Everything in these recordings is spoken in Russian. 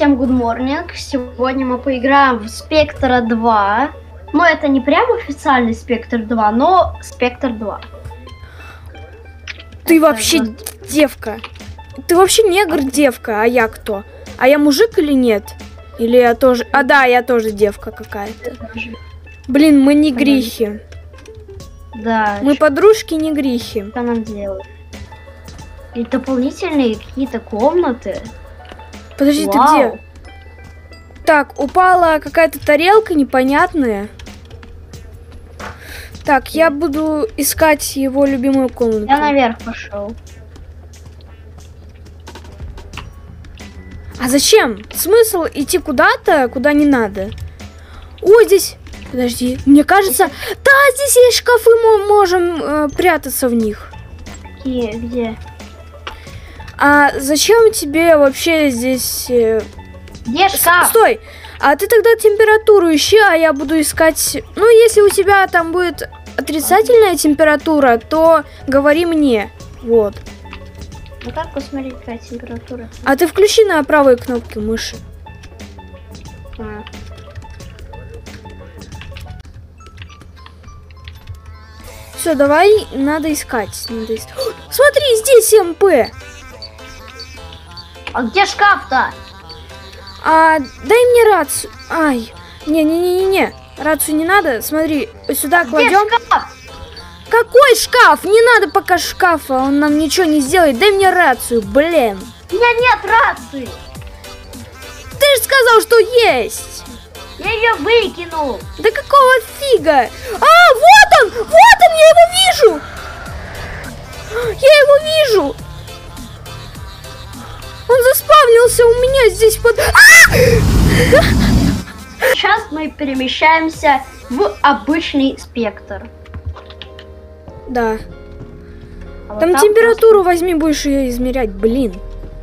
Всем good morning. Сегодня мы поиграем в Spectre 2. Но это не прям официальный Spectre 2, но Spectre 2. Ты вообще девка. Ты вообще негр-девка, а я кто? А я мужик или нет? Или я тоже... А, да, я тоже девка какая-то. Блин, мы не грихи. Да. Мы подружки не грихи. Что нам делать? И дополнительные какие-то комнаты. Подожди, ты где? Так, упала какая-то тарелка непонятная. Так, я буду искать его любимую комнату. Я наверх пошел. А зачем? Смысл идти куда-то, куда не надо? Ой, здесь... Подожди, мне кажется... Да, здесь есть шкафы, мы можем прятаться в них. Какие? Где? А зачем тебе вообще здесь... Где шкаф? Стой! А ты тогда температуру ищи, а я буду искать... Ну, если у тебя там будет отрицательная температура, то говори мне. Вот. Ну как посмотреть, какая температура? А ты включи на правой кнопке мыши. Все, давай, надо искать. Смотри, здесь МП. А где шкаф-то? Дай мне рацию. Ай, не. Рацию не надо. Смотри, сюда кладем. Где шкаф? Какой шкаф? Не надо пока шкафа, он нам ничего не сделает. Дай мне рацию, блин. У меня нет рации. Ты же сказал, что есть. Я ее выкинул. Да какого фига? А, вот он, я его вижу. Я его вижу. Он заспавнился у меня здесь под... Сейчас мы перемещаемся в обычный спектр. Да. А вот там температуру возьми, будешь ее измерять, блин.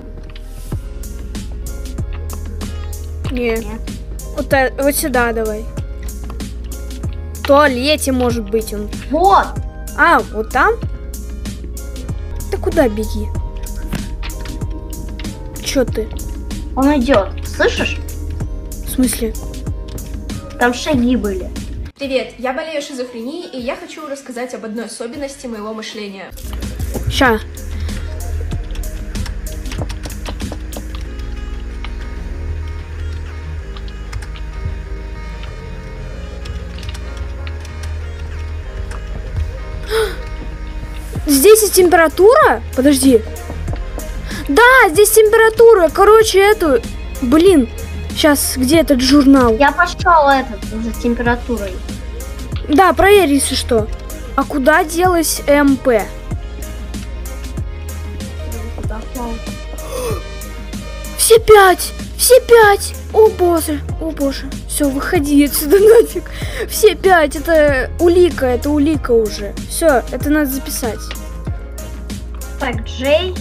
Нет. Вот сюда давай. В туалете, может быть, он. Вот. А, вот там? Ты куда беги? Чё ты? Он идет. Слышишь? В смысле? Там шаги были. Привет, я болею шизофренией, и я хочу рассказать об одной особенности моего мышления. Ща. Здесь и температура? Подожди. Да, здесь температура. Короче, эту... Блин, сейчас, где этот журнал? Я пошел за температурой. Да, проверь, если что. А куда делась МП? Все пять! О боже. Все, выходи отсюда нафиг. Все 5, это улика уже. Все, это надо записать. Так, Джей.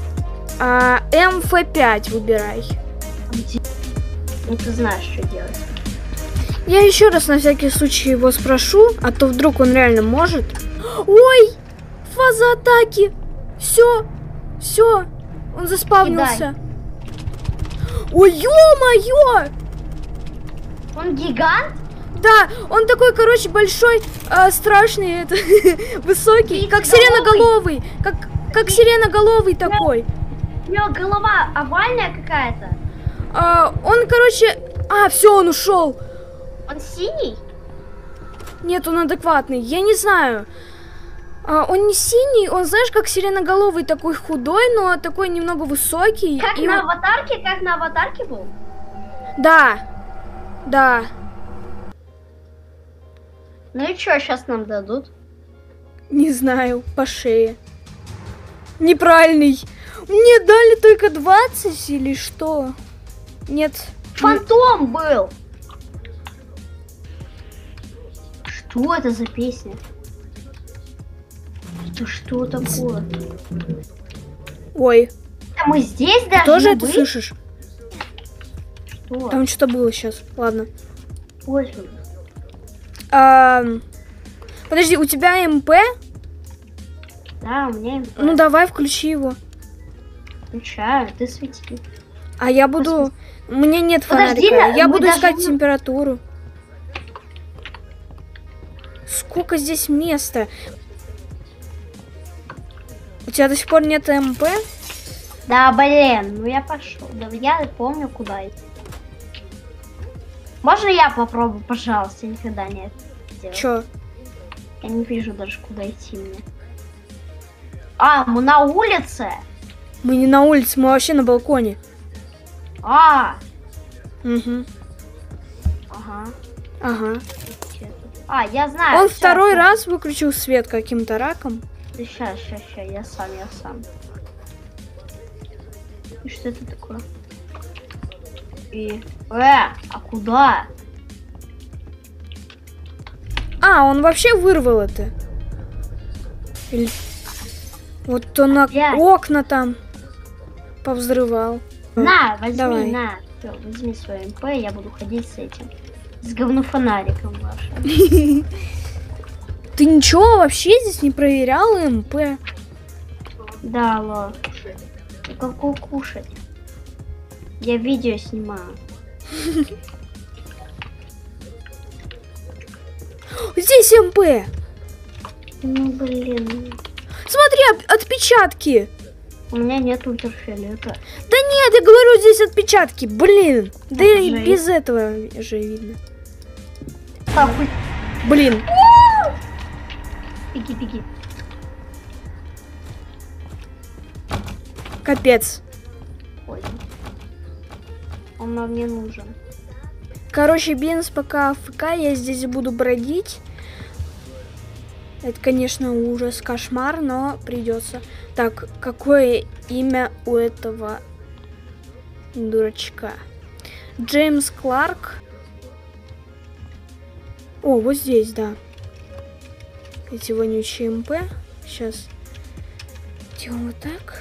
МФ5 выбирай. Ну ты знаешь, что делать. Я еще раз на всякий случай его спрошу, а то вдруг он реально может. Ой, фаза атаки. Все, он заспавнился. Кидай. Ой, ё-моё! Он гигант? Да, он такой, короче, большой, страшный, высокий, как сиреноголовый, как сиреноголовый такой. У него голова овальная какая-то. Он, короче, все, он ушел. Он синий? Нет, он адекватный, я не знаю. Он не синий, он, знаешь, как сиреноголовый, такой худой, но такой немного высокий. Как на аватарке был? Да. Ну и что сейчас нам дадут? Не знаю, по шее. Неправильный. Мне дали только 20 или что? Нет. Фантом был. Что это за песня? Это что такое? Ой. А мы здесь даже тоже это слышишь? Что? Там что-то было сейчас. Ладно. Ой. Подожди, у тебя МП? Да, у меня МП. Ну давай, включи его. Включаю, ты свети. А я буду... У меня нет Подожди, фонарика. Я мы буду даже искать не- температуру. Сколько здесь места? У тебя до сих пор нет МП? Да, блин, ну я пошел. Да, я помню, куда идти. Можно я попробую, пожалуйста? Я никогда не это делаю. Чё? Я не вижу даже, куда идти мне. А, мы на улице? Мы не на улице, мы вообще на балконе. А, Угу. ага. Ага. А, я знаю. Он всё, второй всё. раз выключил свет каким-то раком. Сейчас, я сам. И что это такое? А куда? А, он вообще вырвал это. Или... Вот он Опять? окна там повзрывал. На, возьми, Давай. на. Всё, возьми свой МП, я буду ходить с этим. С говнофонариком вашим. Ты ничего вообще здесь не проверял МП? Да, алло. Ну какого кушать? Я видео снимаю. Здесь МП. Ну блин. Смотри, отпечатки. У меня нет ультрафиолета. Да нет, я говорю, здесь отпечатки. Блин. Да и Жесть. без этого же видно. Так, Блин. беги. Капец. Ой. Он нам не нужен. Короче, Бинс пока АФК, я здесь буду бродить. Это, конечно, ужас, кошмар, но придется. Так, какое имя у этого дурачка? Джеймс Кларк. О, вот здесь, да. Эти вонючие МП. Сейчас делаем вот так.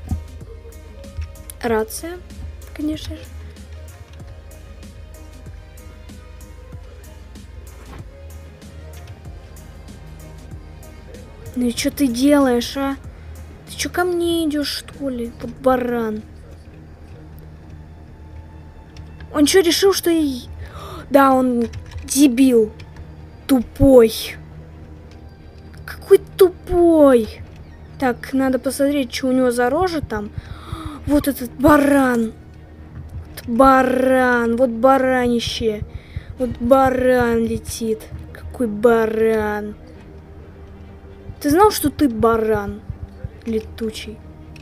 Рация, конечно же. Ну и что ты делаешь, а? Ты что ко мне идешь, что ли? Вот баран. Он что, решил, что и... Да, он дебил. Тупой. Какой тупой. Так, надо посмотреть, что у него за рожа там. Вот этот баран. Вот баран. Вот баранище. Вот баран летит. Какой баран. Ты знал, что ты баран летучий?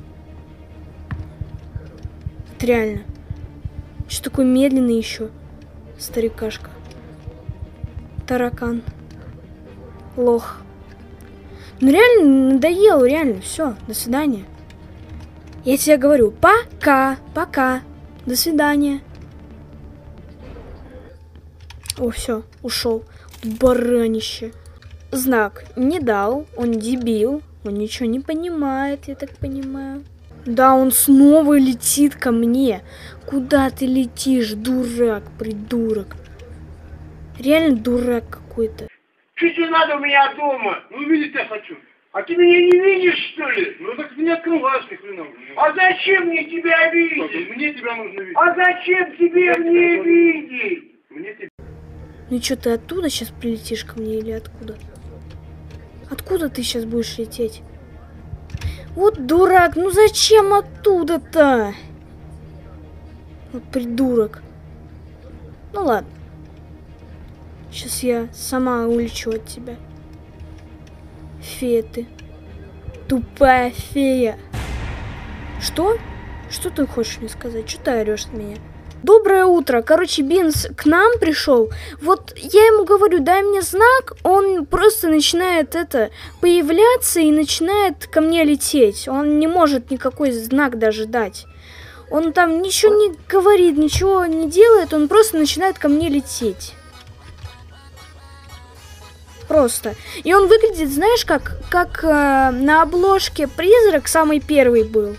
Это реально. Что такой медленный еще? Старикашка. Таракан. Лох. Ну реально надоело, реально. Все, до свидания. Я тебе говорю, пока. До свидания. О, все, ушел. Баранище. Знак не дал, он дебил, он ничего не понимает, я так понимаю. Да, он снова летит ко мне. Куда ты летишь, дурак, придурок? Реально дурак какой-то. Что тебе надо у меня дома? Ну, видеть я хочу. А ты меня не видишь, что ли? Ну, так ты не открываешь ни хрена. А зачем мне тебя видеть? Мне тебя нужно видеть. А зачем тебе мне видеть? Мне тебя... Ну и что, ты оттуда сейчас прилетишь ко мне или откуда? Откуда ты сейчас будешь лететь? Вот дурак, ну зачем оттуда-то? Вот придурок. Ну ладно. Сейчас я сама улечу от тебя. Фея ты. Тупая фея. Что? Что ты хочешь мне сказать? Что ты орешь на меня? Доброе утро. Короче, Бинс к нам пришел. Вот я ему говорю, дай мне знак. Он просто начинает появляться и начинает ко мне лететь. Он не может никакой знак даже дать. Он там ничего не говорит, ничего не делает. Он просто начинает ко мне лететь. Просто. И он выглядит, знаешь, как на обложке «Призрак» самый первый был.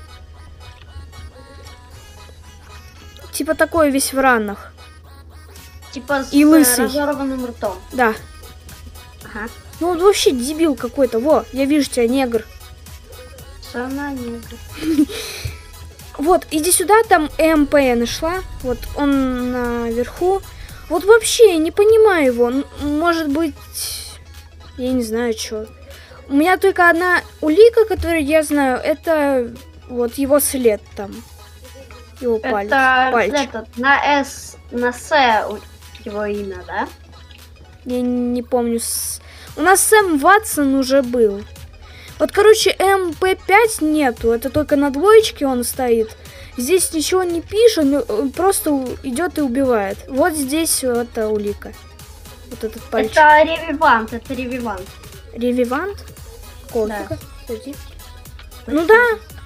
Типа такой весь в ранах. Типа с И лысый. разорванным ртом. Да. Ага. Ну он вообще дебил какой-то. Во, я вижу тебя, негр. Сама негр. Вот, иди сюда, там МП нашла. Вот он наверху. Вот вообще, я не понимаю его. Может быть, я не знаю, что. У меня только одна улика, которую я знаю, это вот его след там. Его палец. Это Пальчик. этот, на С, на С его имя, да? Я не помню. У нас Сэм Ватсон уже был. Вот, короче, МП5 нету. Это только на двоечке он стоит. Здесь ничего не пишет, он просто идет и убивает. Вот здесь это улика. Вот этот пальчик. Это ревивант, это ревивант. Ревивант? Да. Кстати. Ну да.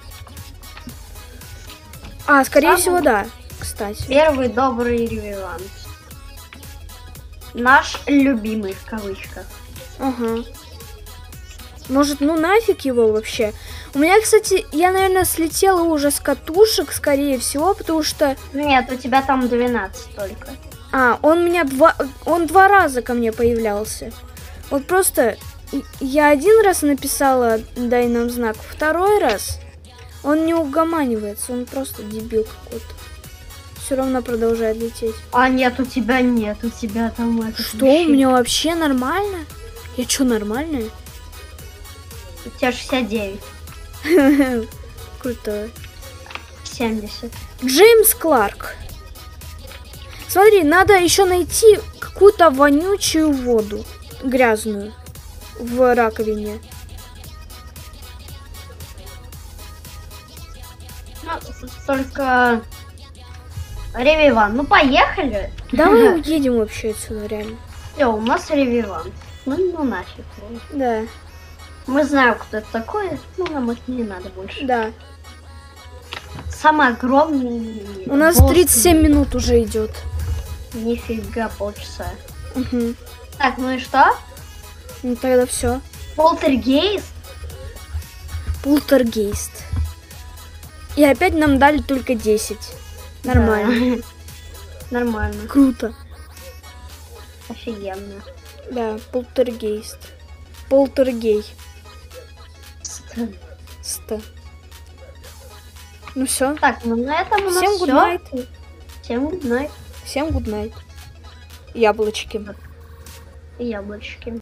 А, скорее Самый всего, да. Кстати. Первый добрый ревивант. Наш любимый в кавычках. Ага. Может, ну нафиг его вообще? У меня, кстати, я, наверное, слетела уже с катушек, скорее всего, потому что... Нет, у тебя там 12 только. А, он два раза ко мне появлялся. Вот просто я один раз написала «дай нам знак», второй раз он не угоманивается, он просто дебил какой-то. Все равно продолжает лететь. А нет, у тебя нет, у тебя там это... Что, у меня вообще нормально? Я что, нормальная? У тебя 69, Круто. 70. Джеймс Кларк. Смотри, надо еще найти какую-то вонючую воду, грязную, в раковине. Ну, только... Ревиван, ну поехали. Давай уедем вообще отсюда, реально. Все, у нас ревиван. Ну нафиг. Да, Мы знаем, кто это такой, ну нам их не надо больше. да. Самый огромный... У нас босс. 37 минут уже идет. Нифига, полчаса. Угу. Так, ну и что? Ну тогда все. Полтергейст? Полтергейст. И опять нам дали только 10. Нормально. Да. Нормально. Круто. Офигенно. Да, полтергейст. Полтергей. Ну все. Так, ну на этом у нас Всем все. good night. Всем good night. Всем good night. Яблочки. И яблочки.